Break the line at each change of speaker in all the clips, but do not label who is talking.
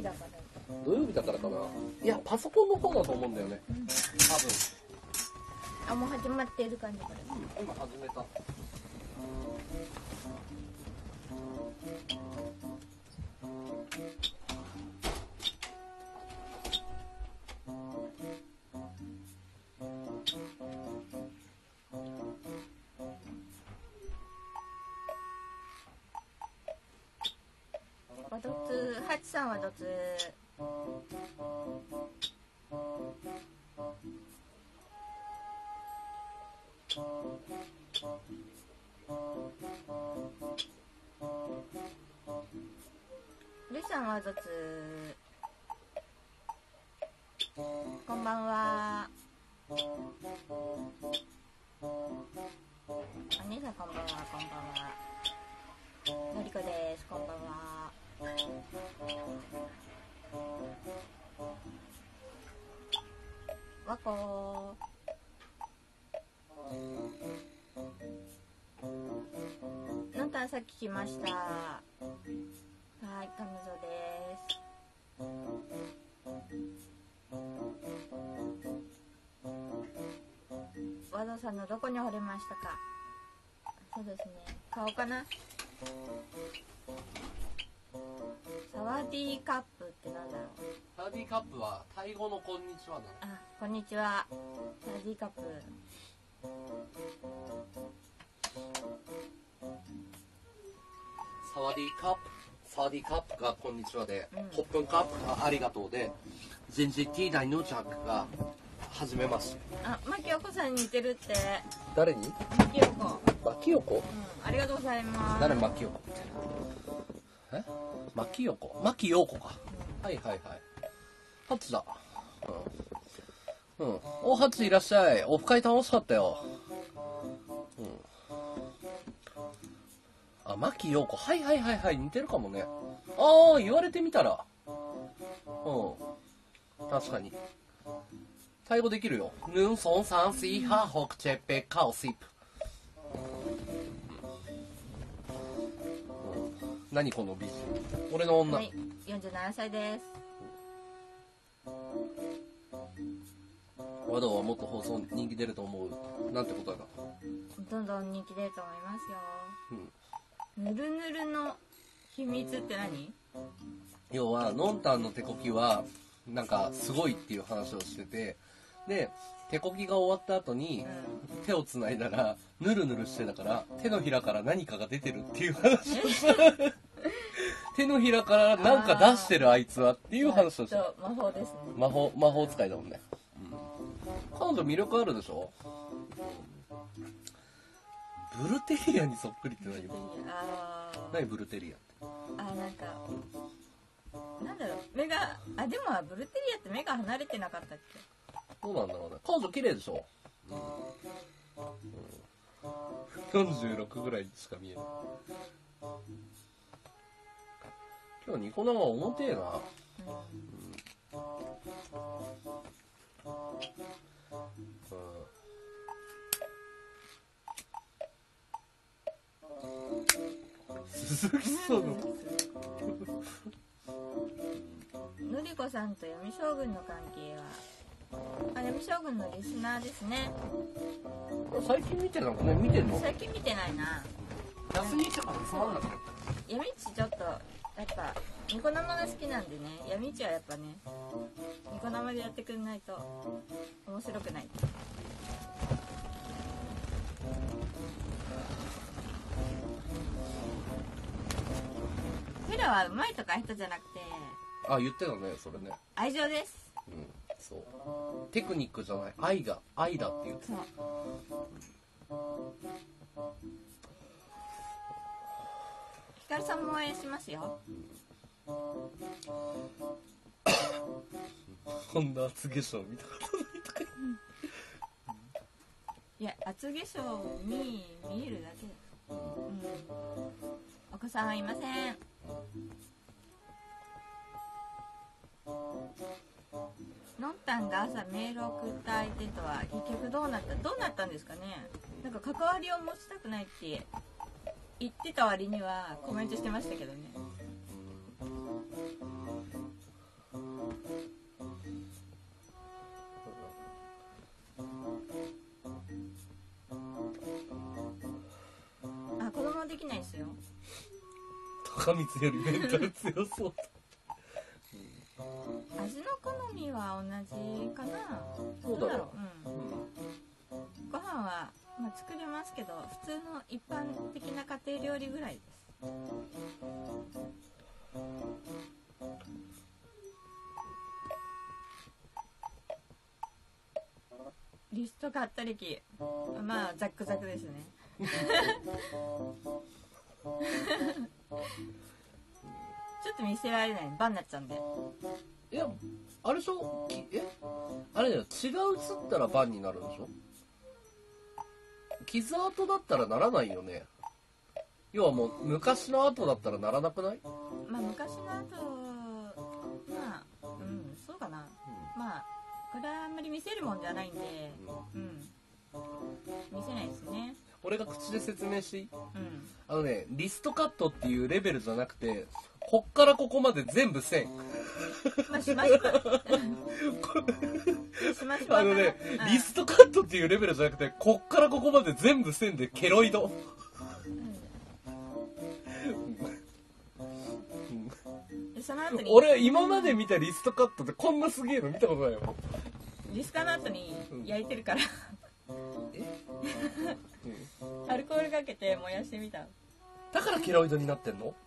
だから。
土曜日だからかな。いや、パソコンの方だと思うんだよね。多分。
あ、もう始まっている感じこれ。
今始めた。
どつ、ハチさんはどつ。ルイさんはどつ。こんばんは。お兄さんこんばんは、こんばんは。のりこです、こんばんは。わこー。のんたんさっき来ました。はい、彼女です。和田さんのどこに惚れましたか。そうですね、顔かな。サワディーカップってなんだろう。
サワディーカップはタイ語のこんにちはだね。
あ、こんにちは。サワディーカップ。
サワディーカップ。サワディーカップがこんにちはで、ホップンカップがありがとうで、ジンジティーダイヌジャックが始めます。
あ、牧陽子さんに似てるって。
誰に？
牧陽子。
牧陽子？
ありがとうございます。
誰牧陽子って？え？牧陽子？牧陽子か。はいはいはい。ハチだ。お、ハチいらっしゃい。オフ会楽しかったよ。あ、牧陽子。はいはいはいはい。似てるかもね。ああ、言われてみたら。確かに。タイ語できるよ。ヌンソンサンシーハーホクチェペカオシップ。何この美人。俺の女。
はい、47歳です。
和道はもっと放送人気出ると思う。なんてことだな。
どんどん人気出ると思いますよ。ぬるぬるの秘密って何？
要はのんたんの手こきはなんかすごいっていう話をしてて、で手こきが終わった後に手をつないだらぬるぬるしてたから手のひらから何かが出てるっていう話をした手のひらからなんか出してるあいつはっていう話をした。
魔法ですね。
魔法使いだもんね。彼女魅力あるでしょ。ブルテリアにそっくりって何？何ブルテリアって？
なんかなんだろう、目がでもブルテリアって目が離れてなかったっけ？
どうなんだろうね。彼女綺麗でしょ。46ぐらいしか見えない。今日ニコ生重てえな。鈴木さん
のりこさんと闇将軍の関係は、闇将軍のリスナーですね。
最近見てるのかね。見てんの？
最近見てないな。
休みとかつまんなかった。
闇市ちょっとやっぱニコ生が好きなんでね。闇市はやっぱね、ニコ生でやってくれないと面白くない。フェラはうまいとか人じゃなくて、
言ってたね、それね。
愛情です。
そう。テクニックじゃない、愛だって言ってた。
ヒカルさんも応援しますよ。
こんな厚化粧見たことないとか。
いや、厚化粧に見えるだけ。お子さんはいません。のんたんが朝メール送った相手とは結局どうなったんですかね。なんか関わりを持ちたくないって言ってた割にはコメントしてましたけどね。 できないですよ。
高光よりメンタル強そう。
味の好みは同じかな。
そうだろう。
ご飯は、まあ、作れますけど、普通の一般的な家庭料理ぐらいです。リスト買った歴、まあザックザクですね。ちょっと見せられない、バンになっちゃうんで。
いや、あれでしょ、あれだよ、違う写ったらバンになるんでしょ。傷跡だったらならないよね。要はもう昔の跡だったらならなくない？
まあ昔の跡、まあそうかな、まあこれはあんまり見せるもんじゃないんで、見せないですね。
俺が口で説明していい？あのね、リストカットっていうレベルじゃなくて、こっからここまで全部線。
まあしましましましま
あのね、リストカットっていうレベルじゃなくて、こっからここまで全部線でケロイド。
その後に
俺今まで見たリストカットってこんなすげえの見たことないよ。
リスカの後に焼いてるから、アルコールかけて燃やしてみた。
だからケロイドになってんの？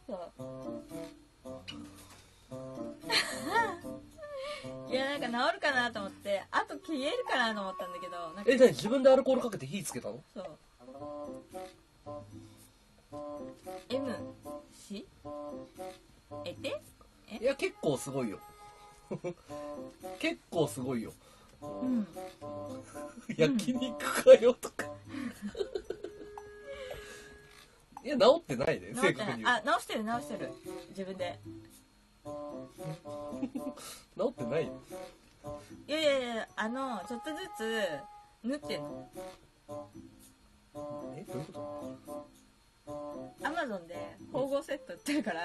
そういや、なんか治るかなと思って、あと消えるかなと思ったんだけど、なんか
何自分でアルコールかけて火つけたの？
そう。M しえて
いや結構すごいよ。結構すごいよ。焼肉かよとか。いや治ってないね、正確に言う。
治してる自分で。
治ってないよ。
いやちょっとずつ縫ってんの。
どういうこと？
アマゾンで縫合セット売ってるから。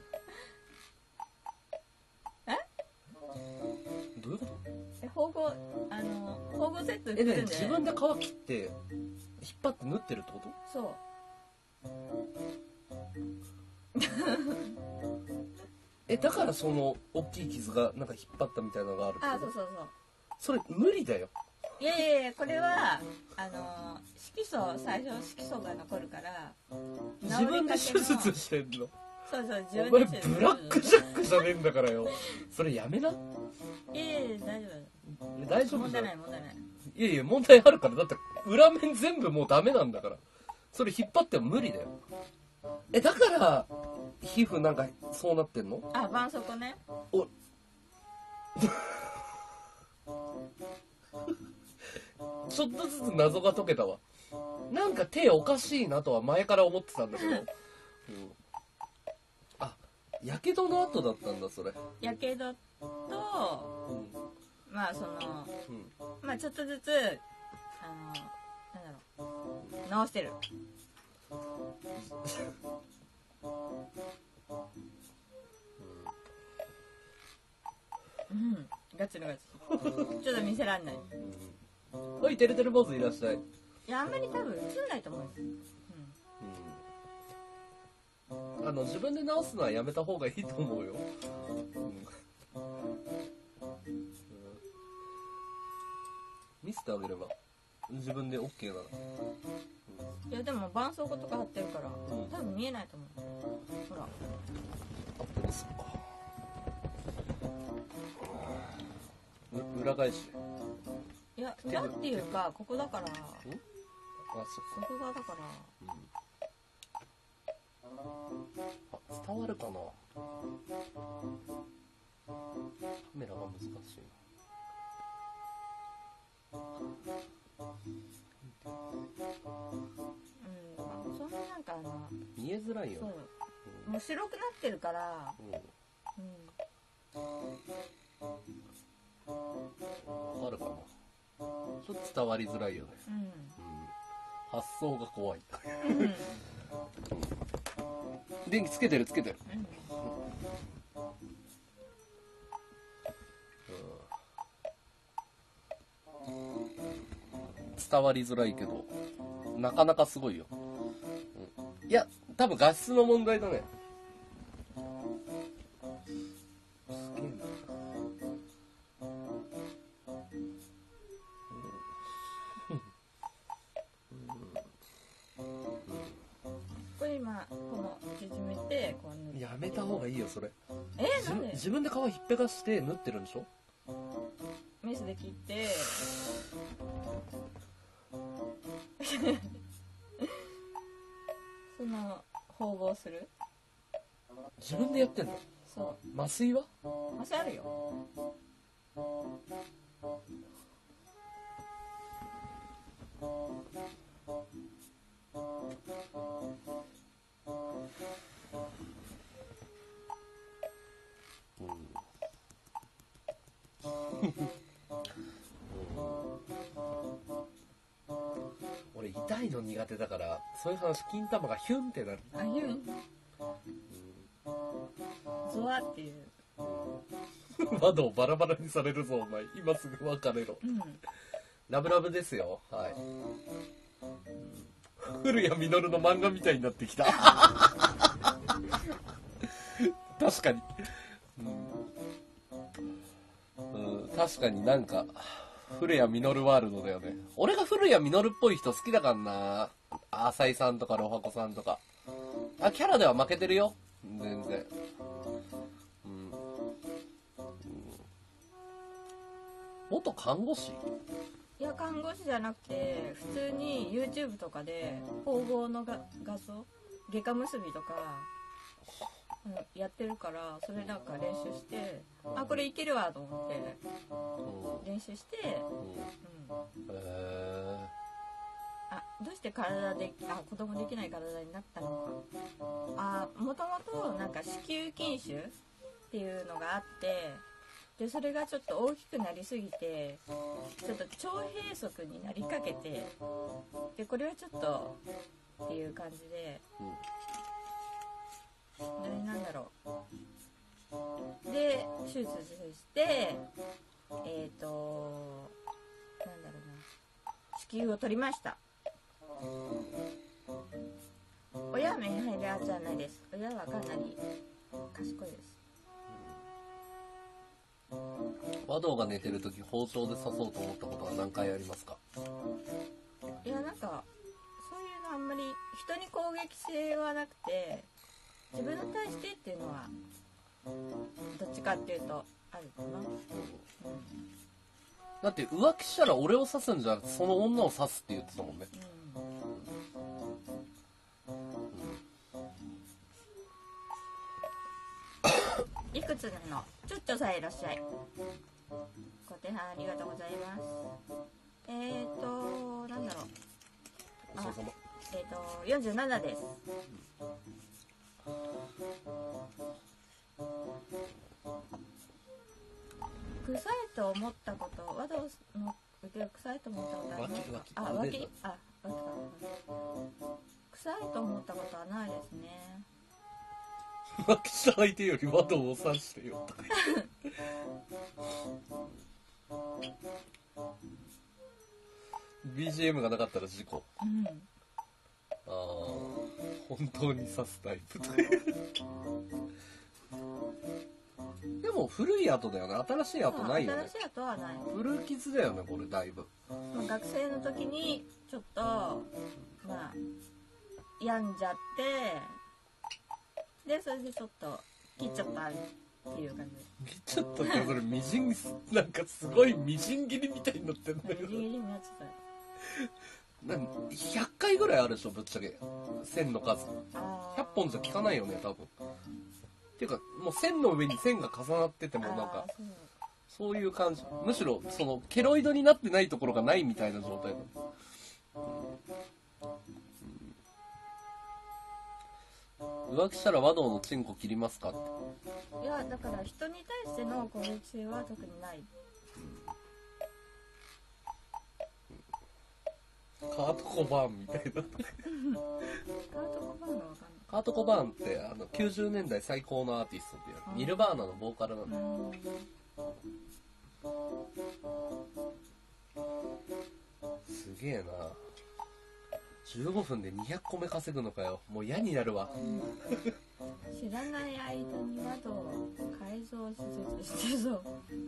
どういうこと？
縫合セット売ってるんで。
自分で皮切って引っ張って縫ってるってこと？
そう。
だからその大きい傷がなんか引っ張ったみたいなのがあるってこと？
そう。
それ無理だよ。
いやこれは色素、最初色素が残るから
自分で手術してんの？
そう自
お前
分で
ブラックジャックじゃねえんだからよ。それやめな。
いや
大丈夫。
問題ない。
いや問題あるから。だって裏面全部もうダメなんだから。それ引っ張っても無理だよ。だから皮膚なんかそうなってんの？
あ、絆創膏ね。
ちょっとずつ謎が解けたわ。なんか手おかしいなとは前から思ってたんだけど、あ、やけどの後だったんだそれ。
やけどと、まあまあちょっとずつなんだろう、直してる。ガチのガチ。ちょっと見せらんない。
はい、てるてる坊主いらっしゃい。
いや、あんまり多分映んないと思うよ。
自分で直すのはやめた方がいいと思うよ。見せてあげれば自分で OK なら。
いやでも絆創膏とか貼ってるから、多分見えないと思う。ほら。
裏返し。
いや、裏っていうかここだから。
あ、そっ
か。ここがだから。
伝わるかな。カメラが難しいな。
そんななんか
見えづらいよね。
もう白くなってるから。
わかるかな。ちょっと伝わりづらいよね。発想が怖い。電気つけてる。伝わりづらいけどなかなかすごいよ。いや多分画質の問題だね。すげえな。
これ今この縮めてこう塗る。
やめた方がいいよそれ。
なんで？
自分で皮ひっぺがして縫ってるんでしょ。
メスで切ってその縫合する。
自分でやってんの？
そう。
麻酔は？
麻酔あるよ。
俺痛いの苦手だからそういう話金玉がヒュンってなる。
あ、ヒュン。ゾワっていう。
窓をバラバラにされるぞお前。今すぐ別れろ。ラブラブですよ。はい。古谷実の漫画みたいになってきた。確かに、確かになんか古谷実ワールドだよね。俺が古谷実っぽい人好きだからな。浅井さんとかロハコさんとか。あ、キャラでは負けてるよ全然。元看護師？
いや、看護師じゃなくて普通に YouTube とかで縫合の画像、外科結びとかやってるから、それなんか練習して、あ、これいけるわと思って練習して、あ、どうして体で子供できない体になったのか。もともとなんか子宮筋腫っていうのがあって、でそれがちょっと大きくなりすぎてちょっと腸閉塞になりかけて、でこれはちょっとっていう感じで、なんだろう、で手術してなんだろうな、子宮を取りました。親は目に入るやつはないです。親はかなり賢いです。
和道が寝てるとき包丁で刺そうと思ったことは何回ありますか？
いや、なんかそういうのあんまり人に攻撃性はなくて、自分に対してっていうのはどっちかっていうとあるかな。
だって浮気したら俺を刺すんじゃなくてその女を刺すって言ってたもんね。
いくつなの？ちょっちょさえいらっしゃい。ご手配ありがとうございます。なんだろう。
お疲れ様。
47です。臭いと思ったこと、和道の腕を臭いと思ったことありますか？あ、脇か。臭いと思ったことはないですね。
浮気した相手より和道を刺してよとかBGM がなかったら事故。本当に刺すタイプというでも古い跡だよね。新しい跡ないよね。
新しい跡はない。
古傷だよねこれだいぶ。
学生の時にちょっと病んじゃって、でそれでちょっと切っちゃったっていう感じ。
切っちゃったってそれみじんなんかすごいみじん切りみたいになってんだけど。
みじん切りになっちゃった。
100回ぐらいあるでしょぶっちゃけ線の数。100本じゃ効かないよね多分。っていうかもう線の上に線が重なっててもなんかそういう感じ。むしろそのケロイドになってないところがないみたいな状態だ。浮気したら和道のチンコ切りますかって。
いやだから人に対しての攻撃性は特にない。
カート・コバーンみたいな。
カート・コバーンはわかんない。
カート・コバーンって90年代最高のアーティストっていうニルバーナのボーカルなの。すげえな。 15分で200個目稼ぐのかよ。もう嫌になるわ。
知らない間に窓を改造施設してそう。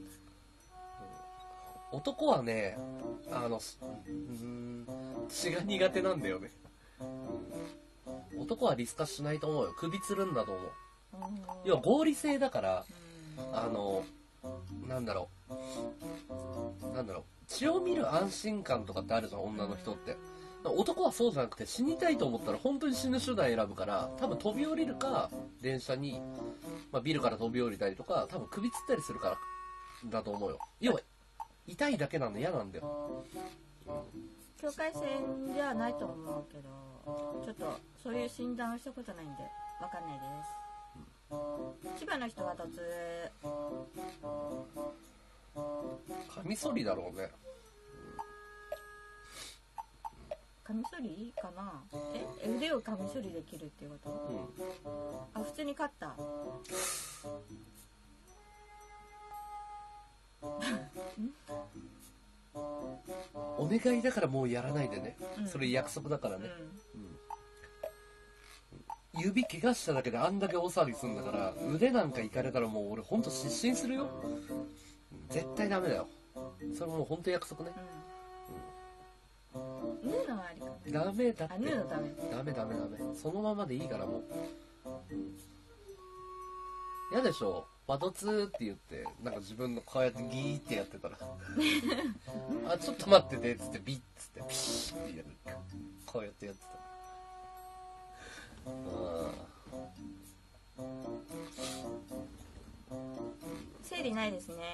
男はね、血が苦手なんだよね。男はリス化しないと思うよ。首つるんだと思う。要は合理性だから、なんだろう、血を見る安心感とかってあるじゃん、女の人って。男はそうじゃなくて、死にたいと思ったら本当に死ぬ手段選ぶから、多分飛び降りるか、電車に、ビルから飛び降りたりとか、多分首つったりするからだと思うよ。要は痛いだけなんで嫌なんだよ。
境界線じゃないと思うけど、ちょっとそういう診断をしたことないんでわかんないです。千葉の人は突
カミソリだろうね。
カミソリかな。腕をカミソリで切るっていうこと、あ、普通にカッター
お願いだからもうやらないでね、それ約束だからね、指怪我しただけであんだけ大騒ぎするんだから、腕なんかいかれたらもう俺ほんと失神するよ。絶対ダメだよ。それもうほんと約束ね。
縫うのはありかも。
ダメだって。
縫うのダメ。
ダメ。そのままでいいからもう。嫌でしょ、バトツーって言ってなんか自分のこうやってギーってやってたらあ、ちょっと待っててっつってビッつってピシッってやる、こうやってやってた。
生理ないですね。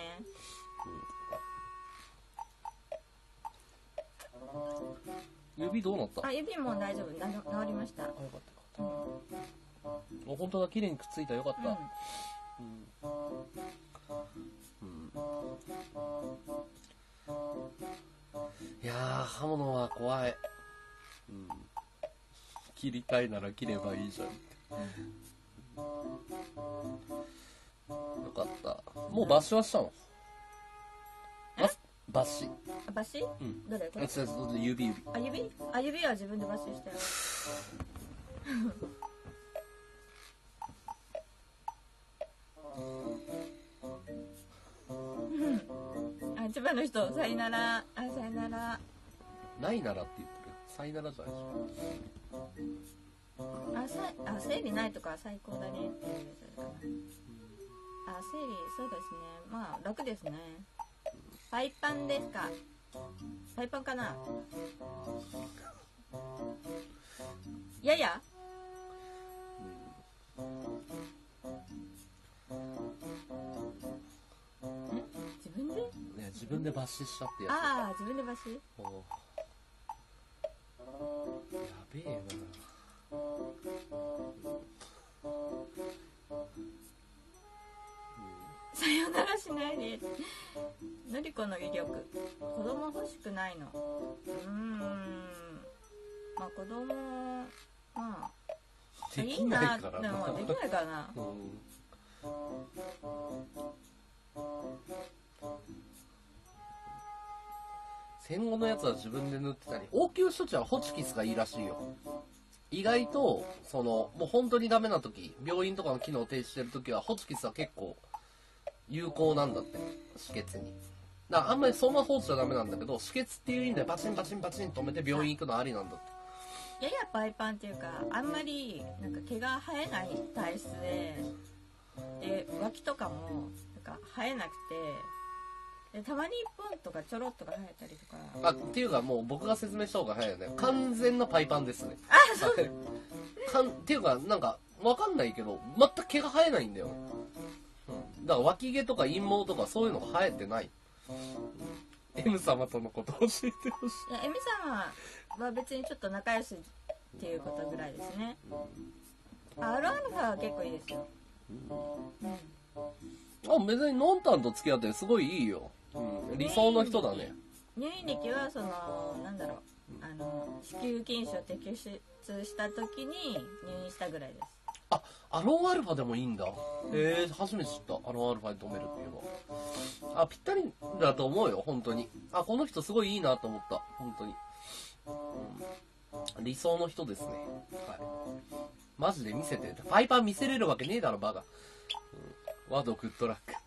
指どうなった？
あ、指も大丈夫、治りました。
あ、よかった。本当だ、綺麗にくっついた、よかった。いやー、刃物は怖い。切りたいなら切ればいいじゃんって。よかった。もう抜歯はしたの？抜歯。
抜歯？どれ？これ？
指。
あ、指は自分で抜歯したよ。あ、千葉の人、さよなら。あ、さよなら。
ないならって言ってる。さよならじゃないでしょ。
生理ないとか最高だねっていうやつかな。あ、生理、そうですね。まあ楽ですね。パイパンですか？パイパンかな？やや？自分で？
ね、自分で抜歯したってやつ。
ああ、自分で抜歯？
やべえな。
さよならしないで。のりこの威力。子供欲しくないの。まあ子供、まあ
できないからな。
でもできないからな。
戦後のやつは自分で塗ってたり、応急処置はホチキスがいいらしいよ。意外ともう本当にダメな時、病院とかの機能停止してる時はホチキスは結構有効なんだって、止血に。だからあんまりそのまま放置はダメなんだけど、止血っていう意味でバチン止めて病院行くのありなんだって。
ややパイパンっていうか、あんまりなんか毛が生えない体質で、脇とかもなんか生えなくて、でたまに1本とかちょろっとか生えたりとか。
っていうかもう僕が説明した方が早いよね。完全なパイパンですね。っていうかなんかわかんないけど全く毛が生えないんだよ。だから脇毛とか陰毛とかそういうのが生えてない。M 様とのことを教えてほしい。
いや、M 様は別にちょっと仲良しっていうことぐらいですね。アルアルファは結構いいですよ。
別にノンタンと付き合ってすごいいいよ。理想の人だね。
入院歴はなんだろう、子宮筋腫を摘出した時に入院したぐらいです。
アロンアルファでもいいんだ。初めて知った。アロンアルファに止めるっていうの。ぴったりだと思うよ、本当に。この人すごいいいなと思った、本当に。 理想の人ですね。はい。マジで見せて。パイパン見せれるわけねえだろ、バカ。ワードグッドラック。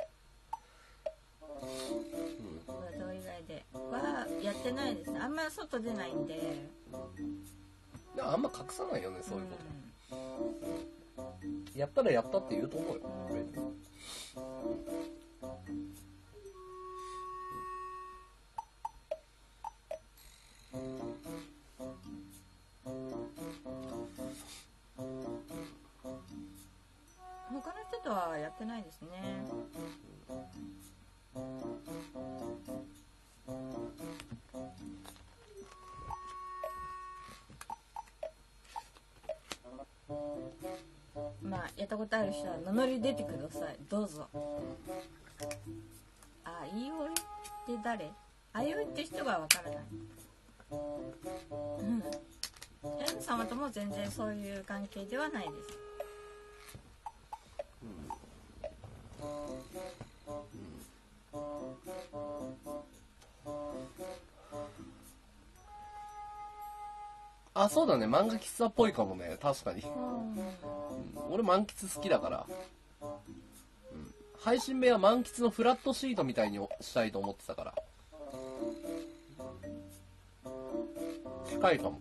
ワード以外ではやってないですね。あんまり外出ないんで。
でもあんま隠さないよね、そういうこと。やったらやったって言うと思うよ。
他の人とはやってないですね。まあやったことある人は名乗り出てください。どうぞ。あいおいって誰？あいおいって人がわからない。M 様とも全然そういう関係ではないです。
あ、そうだね。漫画喫茶っぽいかもね。確かに。俺満喫好きだから。配信部屋満喫のフラットシートみたいにしたいと思ってたから。近いかも。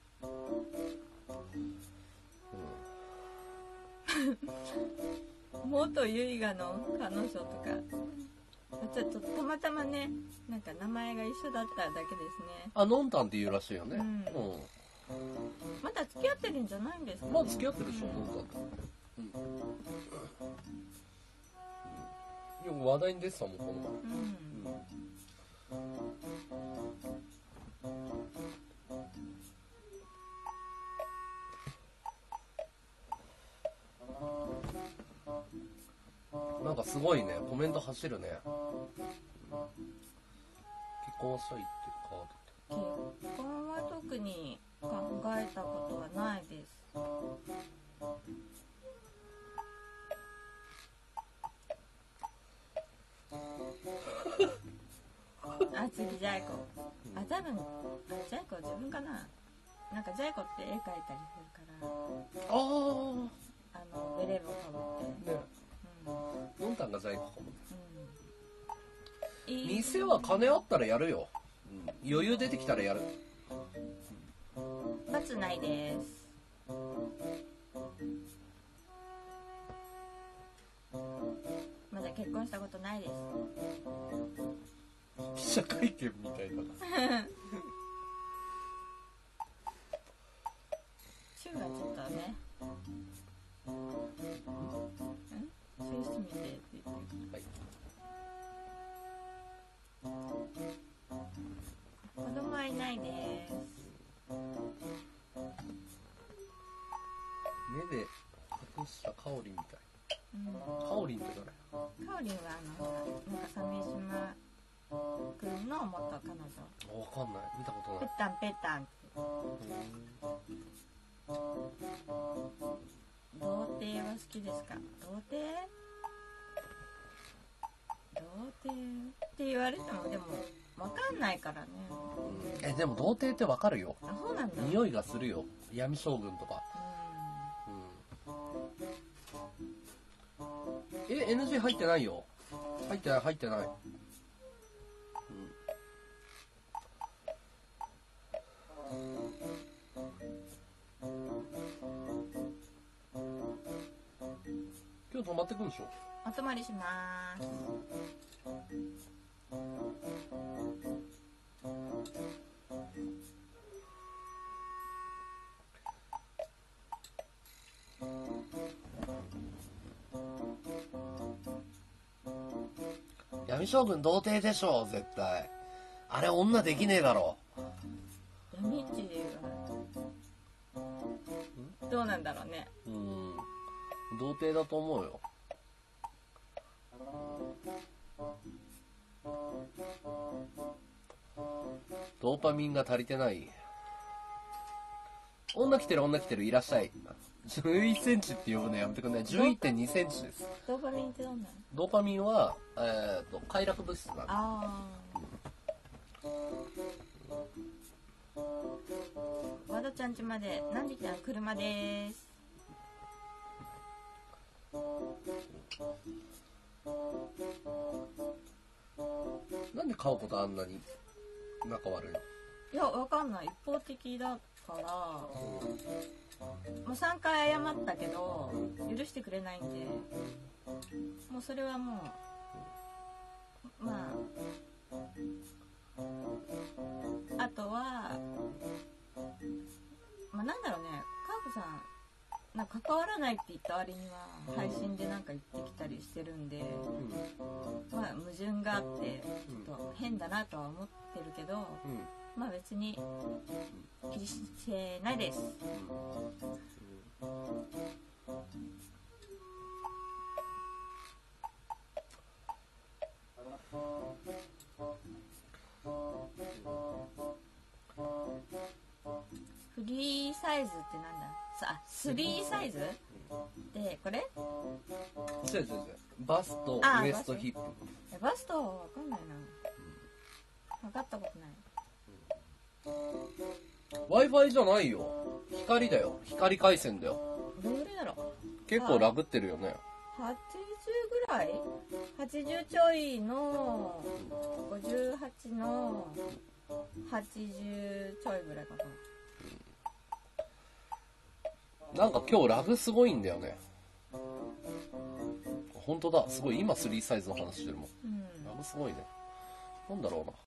元ユイガの彼女とかちょっとたまたまね、なんか名前が一緒だっただけですね。
あ、ノンタンって言うらしいよね。
まだ付き合ってるんじゃないんですかね。
まだ付き合ってるでしょ、ノンタンって。よく話題に出てたもん、この前。なんかすごいね、コメント走るね。結婚はしたいってカード。
結婚は特に考えたことはないです。あ、次ジャイコ。あ、多分ジャイコ自分かな。なんかジャイコって絵描いたりするから。ベレー帽かぶって。
ね。ノンタンがジャイコかも。店は金あったらやるよ。余裕出てきたらやる。
罰ないです。まだ結婚したことないです。
記者会見みたいな。
チューがちょっとね。チューしてみてって言ってる。はい。子供はいないです。
目で隠したカオリンみたい。カオリンって誰？
カオリンはなんか鮫島くんの元彼女。
わかんない。見たことない。
ペッタンペッタンって。童貞は好きですか？童貞って言われてもでもわかんないからね。
でも童貞ってわかるよ。
あ、そうなんだ。
匂いがするよ。闇将軍とか。NG 入ってないよ。入ってない。今日泊まってくんでしょ？
お泊まりしまーす。
闇将軍童貞でしょ、絶対。あれ女できねえだろ。
闇市でどうなんだろうね。
童貞だと思うよ。ドーパミンが足りてない。女来てるいらっしゃい。11センチって呼ぶのやめてくんない？ 11.2 センチです。
ドーパミンってどんなの？
ドーパミンは、快楽物質なんで。
和田ちゃん家まで何で来たの？車です。
なんで買うことあんなに仲悪いの？
いや、わかんない。一方的だから、もう3回謝ったけど許してくれないんで、もうそれはもうまあ、あとはまあなんだろうね、かーこさんなんか関わらないって言った割には配信でなんか言ってきたりしてるんで、まあ矛盾があってちょっと変だなとは思ってるけど、まあ別に気にしてないです。フリーサイズってなんだ？スリーサイズでこれ？
違う。バスト、ウエスト、ヒップ。
バストわかんないな。分かったことない。
Wi-Fi じゃないよ。光だよ。光回線だよ。
どれだろう。
結構ラグってるよね。
80ぐらい？80ちょいの58の80ちょいぐらいかな。
なんか今日ラグすごいんだよね。本当だ、すごい。今3サイズの話してるもん。ラグすごいね。なんだろうな。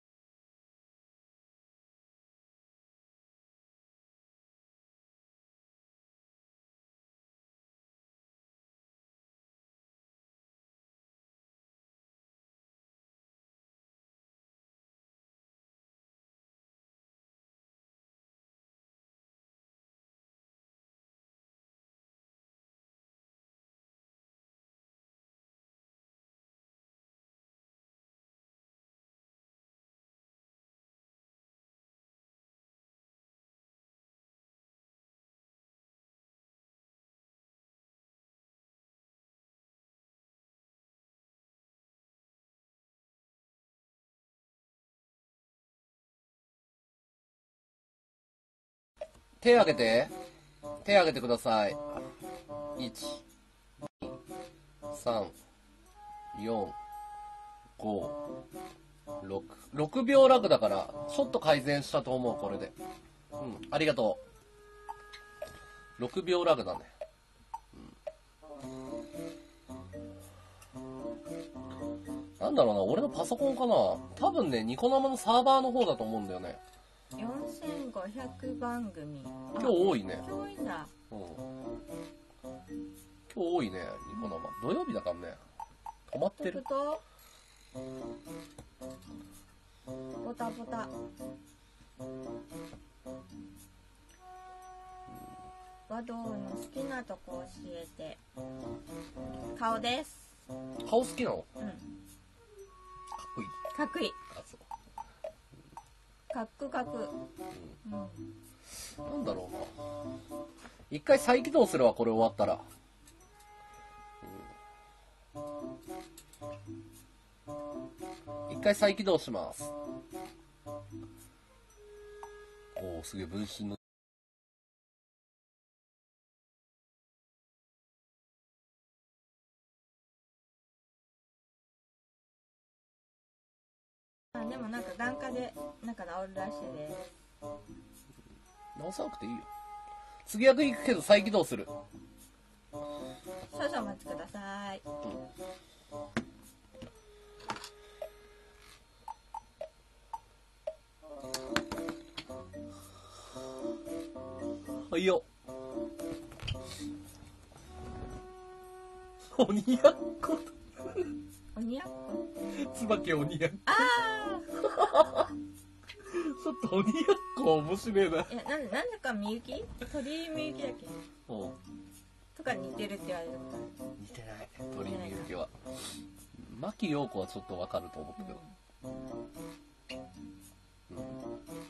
手挙げて。手挙げてください。1、2、3、4、5、6。6秒ラグだから、ちょっと改善したと思う、これで。ありがとう。6秒ラグだね。なんだろうな、俺のパソコンかな。多分ね、ニコ生のサーバーの方だと思うんだよね。
4500番組。
今日多いね。
今日多いんだ。
今日多いね、ニコ生。土曜日だからね。止まってる。
ポタポタ。和道の好きなとこ教えて。顔です。
顔好きなの？かっこいい。
かっこいい。
あ、そう。
かっこかく。
なんだろうな。一回再起動するわ、これ終わったら。一回再起動します。おー、すげえ、分身の。
でもなんか眼科でなんか治るらしいです。
直さなくていいよ。次役行くけど再起動する。
少々お待ちください。
はいよ。鬼やっこ。
鬼やっこ。
椿鬼やっこ。
ああ。
ちょっと鬼やっこ面白いな。
なんでかみゆき？鳥みゆきだっけ？とか似てるって言われる。
似てない。鳥みゆきは。牧陽子はちょっとわかると思ったけど。